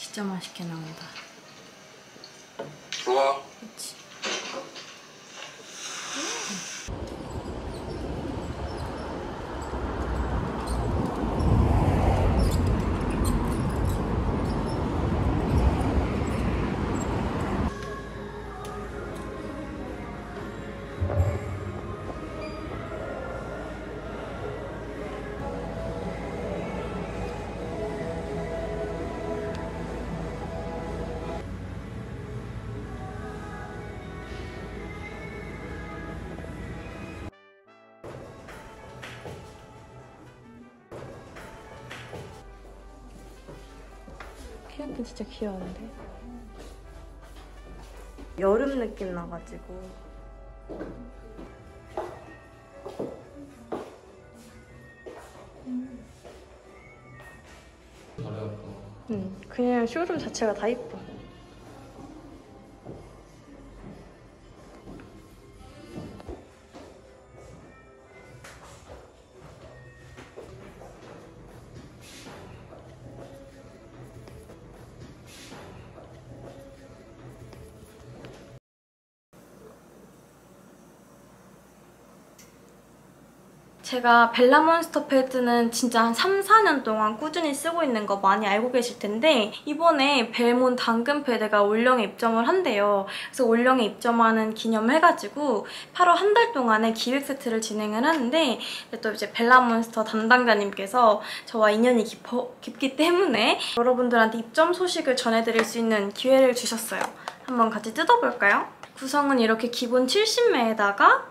진짜 맛있게 나온다. 좋아. 그치? 키우기 진짜 귀여운데? 여름 느낌 나가지고. 그냥 쇼룸 자체가 다 이뻐. 제가 벨라몬스터 패드는 진짜 한 3, 4년 동안 꾸준히 쓰고 있는 거 많이 알고 계실 텐데 이번에 벨몬 당근 패드가 올영에 입점을 한대요. 그래서 올영에 입점하는 기념을 해가지고 8월 한 달 동안의 기획 세트를 진행을 하는데 또 이제 벨라몬스터 담당자님께서 저와 인연이 깊기 때문에 여러분들한테 입점 소식을 전해드릴 수 있는 기회를 주셨어요. 한번 같이 뜯어볼까요? 구성은 이렇게 기본 70매에다가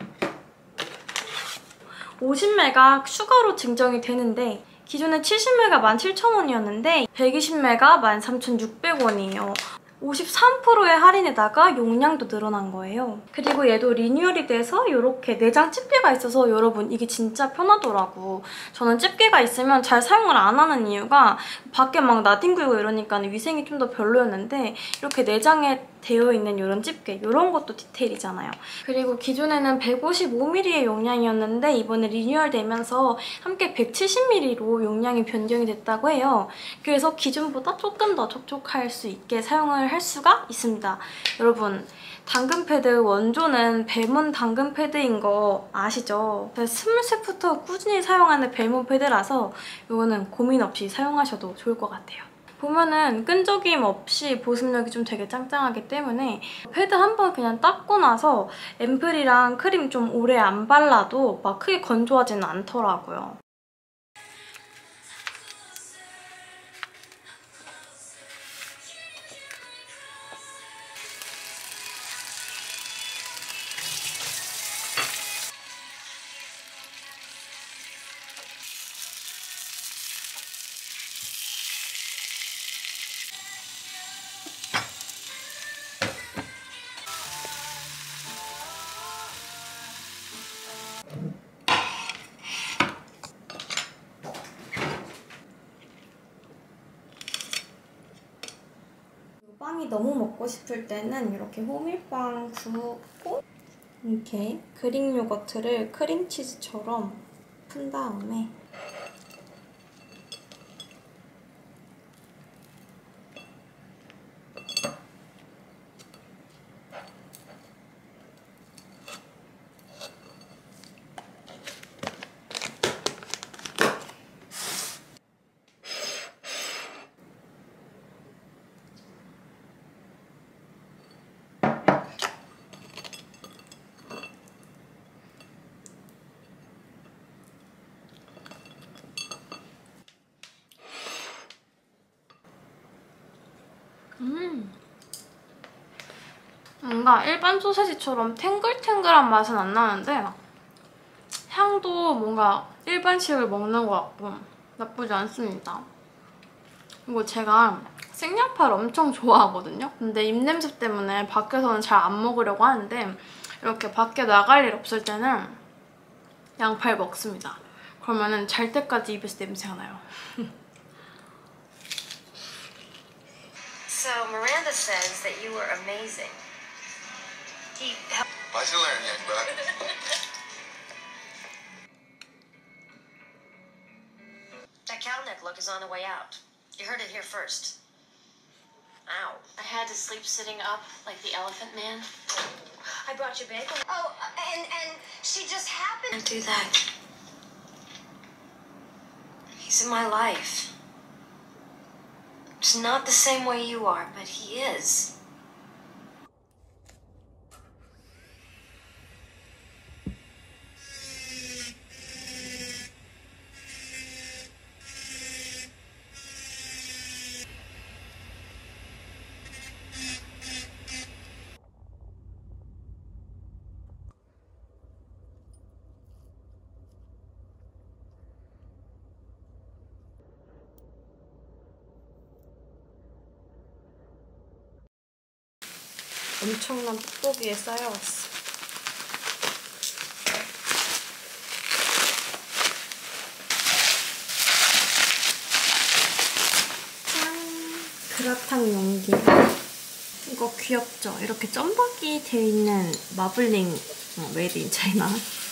50매가 추가로 증정이 되는데 기존에 70매가 17,000원이었는데 120매가 13,600원이에요. 53%의 할인에다가 용량도 늘어난 거예요. 그리고 얘도 리뉴얼이 돼서 이렇게 내장 집게가 있어서 여러분 이게 진짜 편하더라고. 저는 집게가 있으면 잘 사용을 안 하는 이유가 밖에 막 나뒹굴고 이러니까 위생이 좀 더 별로였는데 이렇게 내장에 되어 있는 이런 집게, 이런 것도 디테일이잖아요. 그리고 기존에는 155ml의 용량이었는데 이번에 리뉴얼 되면서 함께 170ml로 용량이 변경이 됐다고 해요. 그래서 기존보다 조금 더 촉촉할 수 있게 사용을 할 수가 있습니다. 여러분, 당근 패드 원조는 벨몬 당근 패드인 거 아시죠? 스물셋부터 꾸준히 사용하는 벨몬 패드라서 이거는 고민 없이 사용하셔도 좋을 것 같아요. 보면은 끈적임 없이 보습력이 좀 되게 짱짱하기 때문에 패드 한 번 그냥 닦고 나서 앰플이랑 크림 좀 오래 안 발라도 막 크게 건조하지는 않더라고요. 빵이 너무 먹고 싶을 때는 이렇게 호밀빵 굽고 이렇게 그릭 요거트를 크림치즈처럼 푼 다음에 뭔가 일반 소세지처럼 탱글탱글한 맛은 안 나는데 향도 뭔가 일반식을 먹는 것 같고 나쁘지 않습니다. 그리고 제가 생양파를 엄청 좋아하거든요. 근데 입냄새 때문에 밖에서는 잘 안 먹으려고 하는데 이렇게 밖에 나갈 일 없을 때는 양파를 먹습니다. 그러면은 잘 때까지 입에서 냄새가 나요. So Miranda says that you were amazing. I should learn yet, but That cow neck look is on the way out. You heard it here first. Ow. I had to sleep sitting up like the Elephant Man. I brought you bagel. Oh, and she just happened. Can't do that. He's in my life. He's not the same way you are, but he is. 엄청난 뽁뽁이에 쌓여왔어. 짠! 그라탕 용기. 이거 귀엽죠? 이렇게 점박이 되어 있는 마블링 메이드 인 차이나.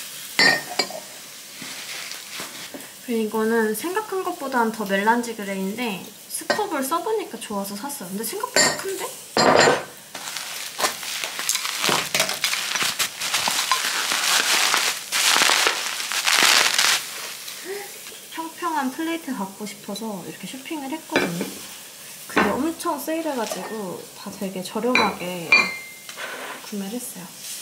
그리고 이거는 생각한 것보다는 더 멜란지 그레이인데 스컵을 써보니까 좋아서 샀어요. 근데 생각보다 큰데? 평평한 플레이트 갖고 싶어서 이렇게 쇼핑을 했거든요. 근데 엄청 세일해가지고 다 되게 저렴하게 구매를 했어요.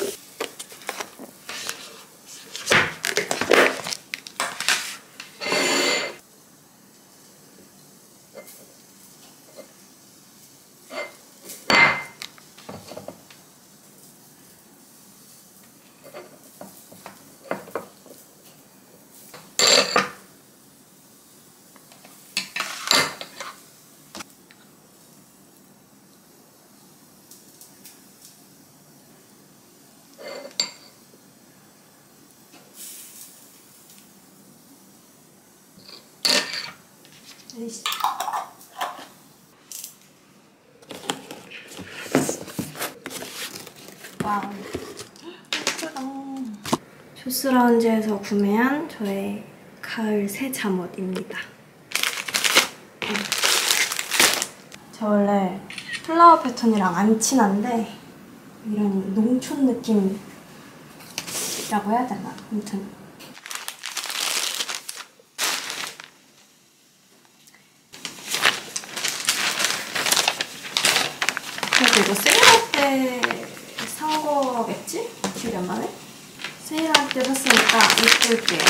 에이씨. 와우. 예쁘다. 조스라운지에서 구매한 저의 가을 새 잠옷입니다. 저 원래 플라워 패턴이랑 안 친한데 이런 농촌 느낌이라고 해야 되나? 아무튼 그래도 이거 세일할 때 산 거겠지? 기억이 안 나네? 세일할 때 샀으니까 입을게요.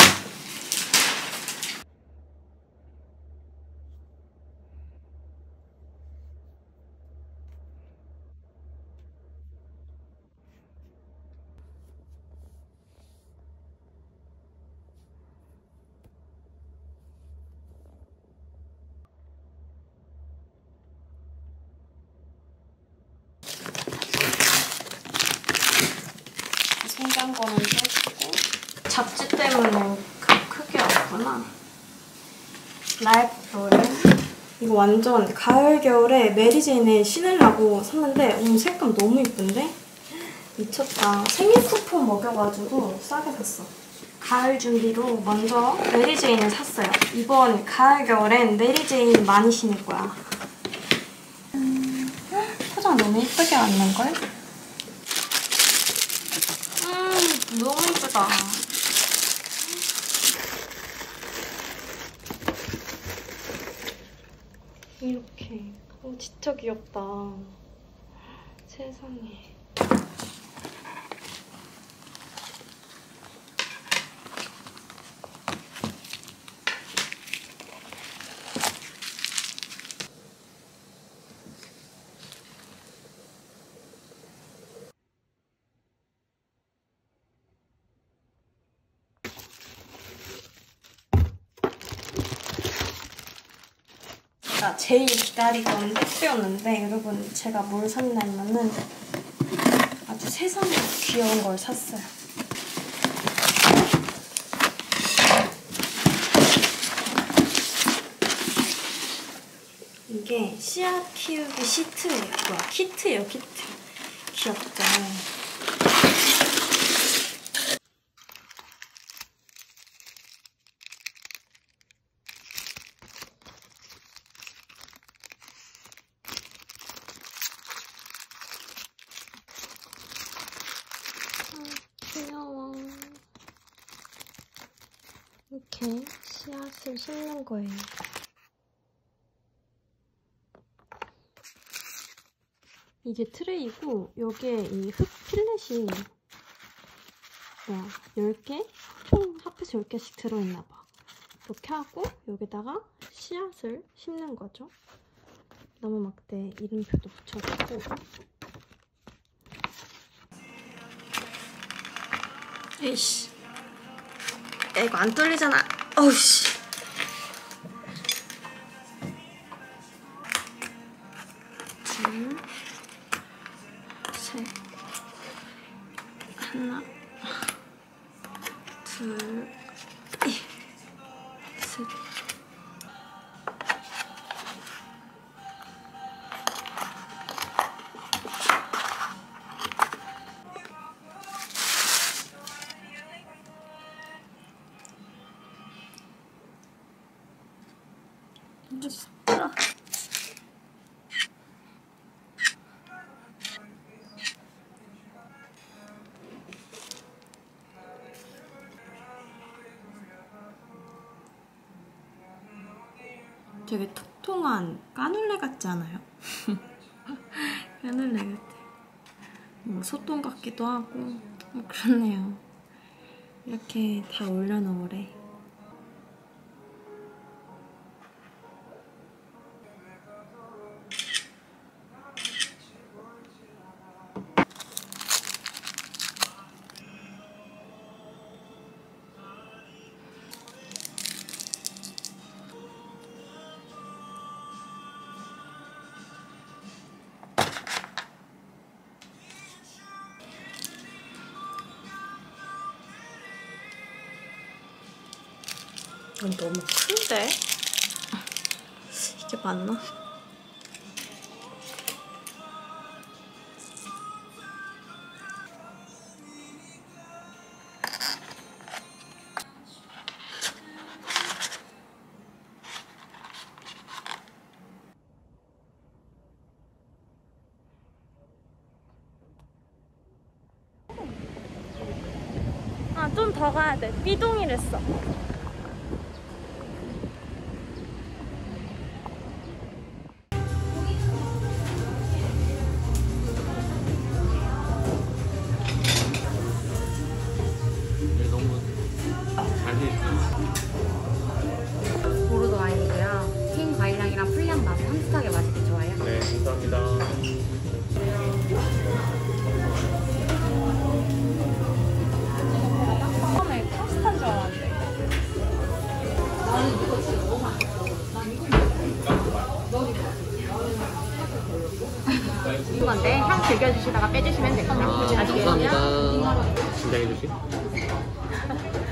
생긴 거는 떼주고 잡지 때문에 크게 왔구나. 라이프 롤 이거 완전 가을 겨울에 메리제인에 신으려고 샀는데 색감 너무 이쁜데? 미쳤다. 생일 쿠폰 먹여가지고 싸게 샀어. 가을 준비로 먼저 메리제인을 샀어요. 이번 가을 겨울엔 메리제인 많이 신을 거야. 포장 너무 이쁘게 왔는걸? 너무 예쁘다. 이렇게. 진짜 귀엽다. 세상에. 제일 기다리던 택배였는데 여러분 제가 뭘 샀냐면은 아주 세상에 귀여운 걸 샀어요. 이게 씨앗 키우기 시트예요. 뭐야, 키트예요, 키트. 귀엽죠? 이렇게 씨앗을 심는 거예요. 이게 트레이고 여기에 이 흙 필렛이 10개? 총 합해서 10개씩 들어있나봐. 이렇게 하고 여기다가 씨앗을 심는 거죠. 나무 막대 이름표도 붙여주고. 에이씨. 야, 이거 안 뚫리잖아. 어우씨. 둘, 셋. 하나, 둘, 셋. 진짜. 되게 통통한 까눌레 같지 않아요? 까눌레 같아. 뭐 소똥 같기도 하고 그렇네요. 이렇게 다 올려놓으래. 이건 너무 큰데? 이게 맞나? 아, 좀 더 가야 돼. B동이랬어. 보르도 와인이고요. 흰 과일향이랑 풀향 맛이 향긋하게 맛있게 좋아요. 네, 감사합니다. 처음에 파스타인 줄 알았는데. 이건데 향 즐겨주시다가 빼주시면 될 겁니다. 감사합니다. 진정해 주시.